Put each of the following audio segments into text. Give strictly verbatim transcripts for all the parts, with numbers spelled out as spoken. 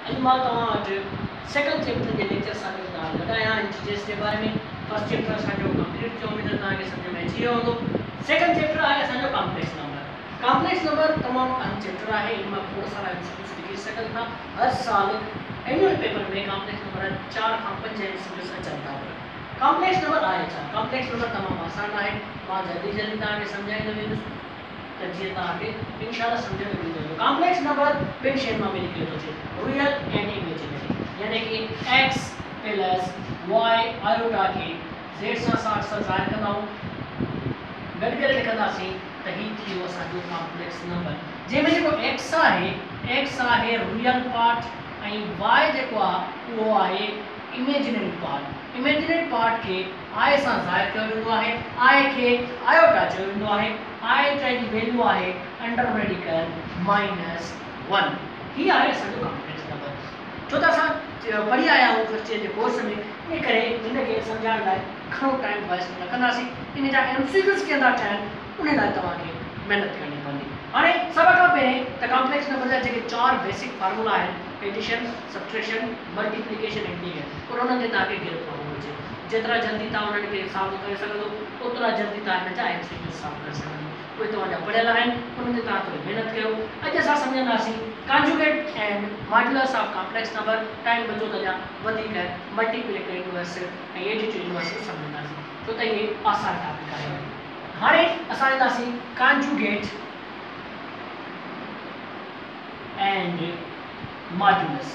अॼु मां तव्हां वटि सेकंड चैप्टर के लेक्चर सां गॾु ॻाल्हि लॻायां इंटीजर्स जे बारे में। फर्स्ट चैप्टर असांजो कंप्लीट थियो, उमेद तव्हांखे सम्झ में अची वियो हूंदो। सेकंड चैप्टर आहे असांजो कॉम्प्लेक्स नंबर। कॉम्प्लेक्स नंबर तमामु अहम चैप्टर आहे। इन में खोड़ सारा एमसीक्यूज़ लिखी सघनि था। हर साल एनुअल पेपर में कॉम्प्लेक्स नंबर चार खां पंज एमसीक्यूज़ अचनि था। कॉम्प्लेक्स नंबर आहे छा? कॉम्प्लेक्स नंबर तमामु आसान आहे। मां जल्दी जल्दी तव्हांखे सम्झाईंदो वेंदुसि त जीअं तव्हांखे इंशाअल्लाह सम्झ में ईंदो। कॉम्प्लेक्स नंबर ॿिनि शयुनि मां मिली थो अचे, रियल एंड इमेजिनरी, यानी कि x प्लस y आयोटा खे z सां असां अक्सर ज़ाहिर कंदा आहियूं, गॾु करे लिखंदासीं त ही थी वियो असांजो कॉम्प्लेक्स नंबर, जंहिंमें जेको x आहे x आहे रियल पार्ट ऐं y जेको आहे उहो आहे इमेजिनरी पार्ट। इमेजिनरी पार्ट खे i सां ज़ाहिर कयो वेंदो आहे। i खे आयोटा चयो वेंदो आहे। आयोटा जी वैल्यू आहे अंडर रेडिकल माइनस वन। ही आहे असांजो कॉम्प्लेक्स नंबर। छो त असां पढ़ी आया आहियूं फर्स्ट ईयर जे कोर्स में, इन करे हिनखे सम्झाइण लाइ घणो टाइम वेस्ट न कंदासीं। इन जा एमसीक्यूज़ कीअं था ठहनि उन लाइ तव्हांखे महिनत करणी पवंदी। हाणे सभ खां पहिरें त कॉम्प्लेक्स नंबर जा जेके चार बेसिक फार्मूला आहिनि, एडिशन, सब्ट्रैक्शन, मल्टीप्लिकेशन ऐं डिवीजन, और उन्हनि ते तव्हांखे गिरफ़ करणो हुजे। जेतिरा जल्दी तव्हां उन्हनि खे सॉल्व करे सघंदो ओतिरा जल्दी तव्हां हिन जा एमसीक्यूज़ सॉल्व करे सघंदो। उहे तव्हांजा पढ़ियल आहिनि, उन्हनि ते तव्हां थोरी महिनत कयो। अॼु असां सम्झंदासीं conjugate and modulus of complex number. Time बचो त अञा वधीक मल्टीप्लिकेटिव इनवर्स ऐं एडिटिव इनवर्स सम्झंदासीं, छो त इहे आसान टॉपिक आहे। हाणे असां ईंदासीं conjugate and modulus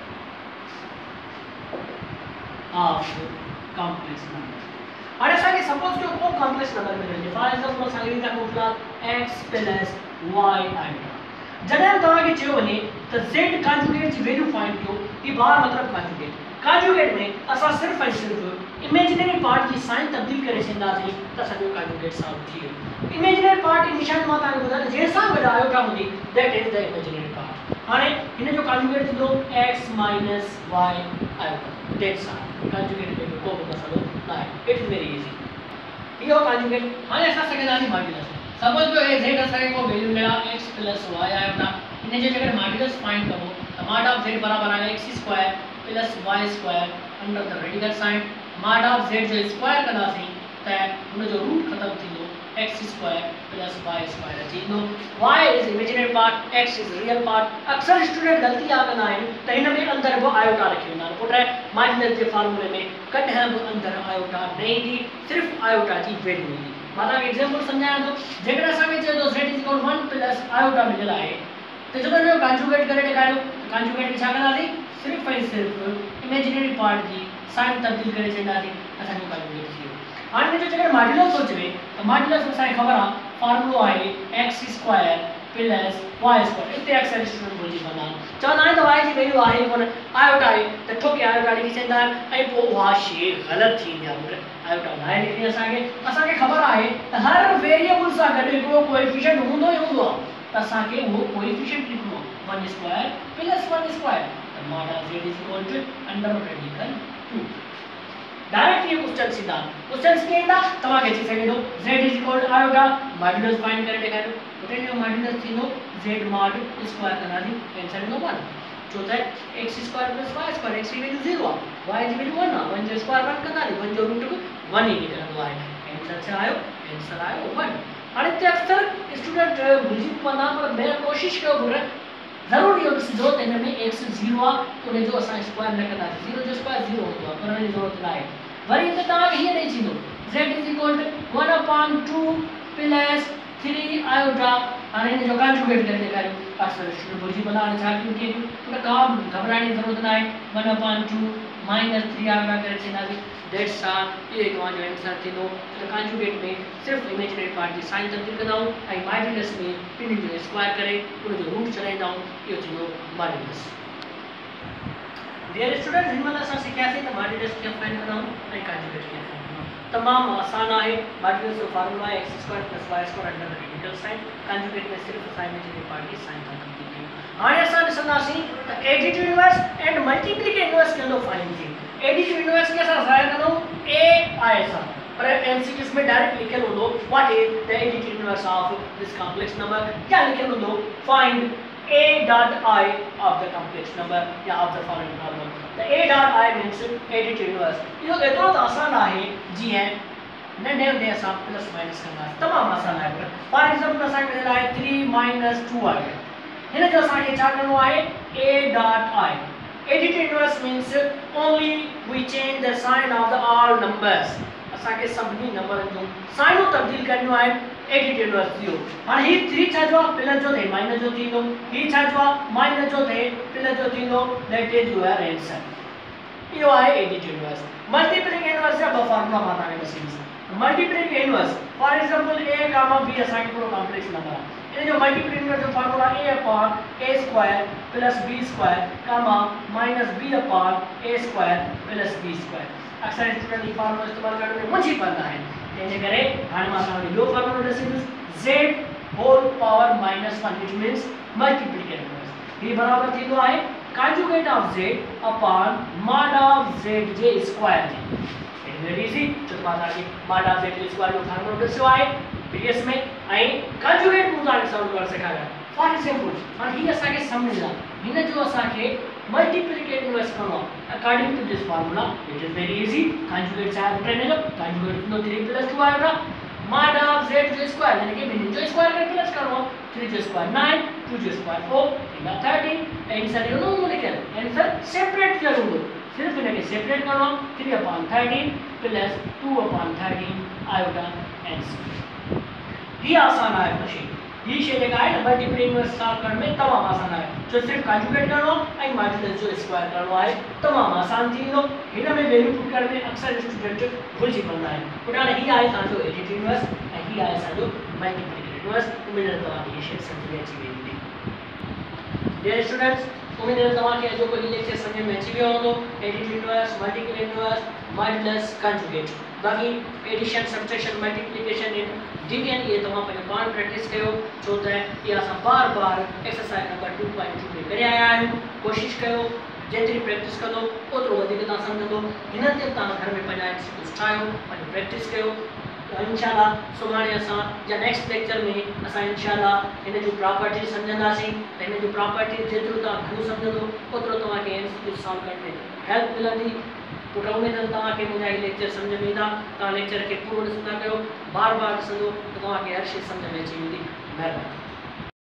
of complex number. हाणे असांखे सपोज कयो को कॉम्प्लेक्स नंबर मिले, फॉर एग्जांपल असांखे लिखा मोकिला x प्लस y आयोटा। जॾहिं तव्हांखे चयो वञे त z कॉन्जुगेट जी वैल्यू फाइंड कयो, ही बार मतिलबु कॉन्जुगेट। कॉन्जुगेट में असां सिर्फ़ ऐं सिर्फ़ इमेजिनरी पार्ट जी साइन तब्दील करे छॾींदासीं त असांजो कॉन्जुगेट सॉल्व थी वियो। इमेजिनरी पार्ट जी निशानी मां तव्हांखे ॿुधायां, जंहिंसां गॾु आयोटा हूंदी that is the imaginary part. हाणे हिन जो कॉन्जुगेट थींदो x minus y iota. That's all. Conjugate में को बि मसलो न आहे। It is very easy. इहो कॉन्जुगेट। हाणे असां सघंदासीं मॉड्यूलस। सपोज जो ए z असांखे को वैल्यू मिला x प्लस y आयोटा, इन जो जेकर मॉड्यूलस फाइंड कबो त मॉड ऑफ z बराबर आहे x square plus y square under the radical sign. Mod of z जो स्क्वायर कंदासीं त हुन जो रूट खत्म थींदो x square plus y square अची वेंदो। y is imaginary part, x is real part. अक्सर स्टूडेंट ग़लती आ कंदा आहिनि त हिन में अंदर बि आयोटा रखी वेंदा आहिनि। पुट मॉड्यूलस जे फार्मूले में कॾहिं बि अंदर आयोटा न ईंदी, सिर्फ़ आयोटा जी वैल्यू ईंदी। मां तव्हांखे एग्जाम्पल सम्झायां थो। जेकर असांखे चए थो z is equal one plus iota मिलियल आहे, त जॾहिं हुनजो कॉन्जुगेट करे ॾेखारियो त कॉन्जुगेट में छा कंदासीं, सिर्फ़ ऐं सिर्फ़ इमेजिनरी पार्ट जी साइन तब्दील करे छॾींदासीं, असांजो कॉन्जुगेट थी वियो। हाणे हिन जो जेकर मॉड्यूलस सोचिजे त मॉड्यूलस असांखे ख़बर आहे फार्मूलो आहे x square plus y square. हिते अक्सर स्टूडेंट भुलिजी पवंदा आहिनि, चवंदा आहिनि त y जी वैल्यू आहे कोन, आयोटा आहे त ठोके आयोटा लिखी छॾींदा आहिनि ऐं पोइ उहा शइ ग़लति थींदी आहे। आयोटा न आहे लिखणी असांखे। असांखे ख़बर आहे त हर वेरिएबल सां गॾु हिकिड़ो कोएफिशिएंट हूंदो ई हूंदो आहे, त असांखे उहो कोएफिशिएंट लिखणो आहे one square plus one square. त mod of z is equal to under radical two. Direct ये क्वेश्चन सीधा क्वेश्चन कीअं ईंदा तव्हांखे अची सघे थो z is equal to iota modulus find करे ॾेखारियो। उते जो मॉड्यूलस थींदो z मॉड स्क्वायर कंदासीं आंसर ईंदो वन, छो त x square plus y square, x जी वैल्यू ज़ीरो आहे, y जी वैल्यू वन आहे, वन जो स्क्वायर वन कंदासीं, वन जो रूट बि वन ई निकिरंदो आहे। आंसर छा आयो? आंसर आयो वन। हाणे हिते अक्सर स्टूडेंट भुलिजी पवंदा, पर मैं कोशिशि कयो घुर ज़रूरी इहो ॾिसिजो त हिन में x ज़ीरो आहे, उन जो असां स्क्वायर न कंदासीं, ज़ीरो जो स्क्वायर ज़ीरो हूंदो आहे, करण जी ज़रूरत न आहे। वरी हिते तव्हांखे हीअं ॾेई छॾींदो z is equal to one upon two plus three iota. हाणे हिन जो कॉन्जुगेट करे ॾेखारियो। अक्सर स्टूडेंट भुलिजी पवंदा, हाणे छा कयूं कीअं कयूं, उन का घबराइण जी ज़रूरत न आहे। One upon two minus three iota करे छॾींदासीं, दैट्स ऑल। इहो तव्हांजो आंसर थींदो। त कॉन्जुगेट में सिर्फ़ु इमेजिनरी पार्ट जी साइन तब्दील कंदा आहियूं ऐं मॉड्यूलस में ॿिन्हिनि जो स्क्वायर करे उन जो रूट चलाईंदा आहियूं, इहो थींदो मॉड्यूलस। डियर स्टूडेंट, हिन महिल असां सिखियासीं त मॉड्यूलस कीअं फाइंड कंदा आहियूं ऐं कॉन्जुगेट कीअं फाइंड कंदा आहियूं। तमामु आसान आहे। मॉड्यूलस जो फार्मूला आहे x square plus y square under the radical sign. Conjugate में सिर्फ़ु असां इमेजिनरी पार्ट जी साइन तब्दील कयूं। हाणे असां ॾिसंदासीं त additive inverse and multiplicative inverse कीअं फाइंड थिए। एडिटिव इनवर्स खे असां ज़ाहिर कंदा आहियूं a आहे सां, पर एमसीक्यूज़ में डायरेक्ट लिखियल हूंदो what is the additive inverse of this complex number, या लिखियल हूंदो find A dot I of the complex number या of the following problem. The A dot I means edit inverse. इहो एतिरो त आसान आहे जीअं नंढे हूंदे असां प्लस माइनस कंदासीं, तमामु आसान आहे। फॉर एग्जांपल असांखे मिलियल आहे थ्री माइनस टू आहे, हिन जो असांखे छा करिणो आहे A dot I. Edit inverse means only we change the sign of the all numbers. असांखे सभिनी नंबरनि जूं साइनूं तब्दील करणियूं आहिनि एडिट इनवर्स जो। हाणे ही थ्री छा जो आहे प्लस जो थिए माइनस जो थींदो, ही छा जो आहे माइनस जो थिए प्लस जो थींदो, दैट इज योर आंसर। इहो आहे एडिट इनवर्स। मल्टीप्लिंग इनवर्स जा ॿ फॉर्मूला मां तव्हांखे ॾिसींदुसि। Multiplying inverse for example a comma b असांखे पूरो कॉम्प्लेक्स नंबर आहे, इन जो मल्टीप्लिंग इनवर्स जो formula a upon a square plus b square comma minus b upon a square plus b square. अक्सर स्टूडेंट ई फॉर्मूला इस्तेमाल करण में मुंझी पवंदा आहिनि, तंहिंजे करे हाणे मां तव्हांखे ॿियो फॉर्मूलो ॾिसींदुसि z whole power minus one which means multiplicate inverse. ही बराबर थींदो आहे conjugate of z upon mod of z जे स्क्वायर जे। इट इज वेरी इजी, छो मां तव्हांखे mod of z जे स्क्वायर जो फॉर्मूलो ॾिसियो आहे प्रीवियस में ऐं कंजुगेट मूं तव्हांखे सॉल्व करणु सेखारियो आहे। फॉर एग्जांपल हाणे ही असांखे सम्झ आहे, हिन जो असांखे मल्टीप्लिकेट इनवर्स करणो आहे according to this formula. It is very easy, conjugate छा आहे ॿुधाइण जो, कंजुगेट थींदो थ्री प्लस टू आएगा mod of z जो स्क्वायर यानी कि ॿिन्हिनि जो स्क्वायर करे प्लस करणो आहे, थ्री जो स्क्वायर नाइन, टू जो स्क्वायर फोर, थींदा थर्टीन। आंसर इहो न हूंदो लिखियल, आंसर सेपरेट कयो हूंदो, सिर्फ़ हिनखे सेपरेट करणो आहे, three upon thirteen plus two upon thirteen iota answer. ही आसान आहे मशीन, ही शइ जेका आहे न मल्टीप्लिकेट इनवर्स सॉल्व करण में तमामु आसान आहे, छो सिर्फ़ कंजुगेट करणो ऐं मॉड्यूलस जो स्क्वायर करणो आहे, तमामु आसान थी वेंदो। हिन में वैल्यू पुट करण में अक्सर स्टूडेंट भुलिजी पवंदा आहिनि। पुटाणे ही आहे तव्हांजो एडिट इनवर्स ऐं ही आहे असांजो मल्टीप्लिकेट इनवर्स। उमेद आहे तव्हांखे हीअ शइ सम्झ में अची वेंदी। डियर स्टूडेंट्स, उमेद आहे तव्हांखे अॼोको हीउ लेक्चर सम्झ में अची वियो हूंदो, edit inverse, multiplicate inverse, modulus, conjugate. बाक़ी एडिशन, सब्ट्रैक्शन, मल्टीप्लिकेशन इन डिवीजन ये तमाम पंहिंजो पाण प्रैक्टिस कयो, छो त इहा असां बार बार exercise number two point two में करे आया आहियूं। कोशिशि कयो जेतिरी प्रैक्टिस कंदो ओतिरो वधीक तव्हां सम्झंदो। हिन ते तव्हां घर में पंहिंजा एमसीक्यूज़ ठाहियो, पंहिंजो प्रैक्टिस कयो। इंशाल्लाह सुभाणे असां या नेक्स्ट लेक्चर में असां इंशाल्लाह हिन जूं प्रॉपर्टीज़ सम्झंदासीं। हिन जूं प्रॉपर्टीज़ जेतिरो तव्हां घणो सम्झंदो ओतिरो तव्हांखे एमसीक्यूज़ सॉल्व करण में हेल्प मिलंदी। पुट उमेद आहे तव्हांखे मुंहिंजा हीअ लेक्चर सम्झ में ईंदा। तव्हां लेक्चर खे पूरो ॾिसंदा कयो, बार बार ॾिसंदो त तव्हांखे हर शइ सम्झ में अची वेंदी। महिरबानी।